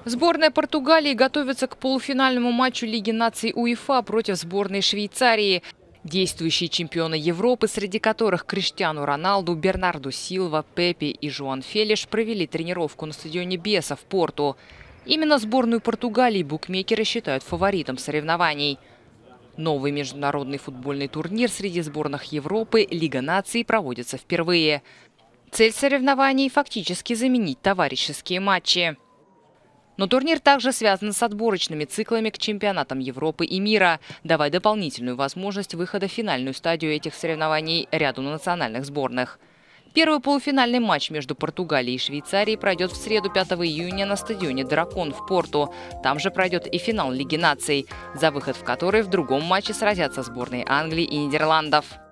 Сборная Португалии готовится к полуфинальному матчу Лиги наций УЕФА против сборной Швейцарии. Действующие чемпионы Европы, среди которых Криштиану Роналду, Бернарду Силва, Пепе и Жуан Фелиш, провели тренировку на стадионе Беса в Порту. Именно сборную Португалии букмекеры считают фаворитом соревнований. Новый международный футбольный турнир среди сборных Европы Лига наций проводится впервые. Цель соревнований – фактически заменить товарищеские матчи. Но турнир также связан с отборочными циклами к чемпионатам Европы и мира, давая дополнительную возможность выхода в финальную стадию этих соревнований ряду национальных сборных. Первый полуфинальный матч между Португалией и Швейцарией пройдет в среду 5 июня на стадионе «Дракон» в Порту. Там же пройдет и финал Лиги наций, за выход в который в другом матче сразятся сборные Англии и Нидерландов.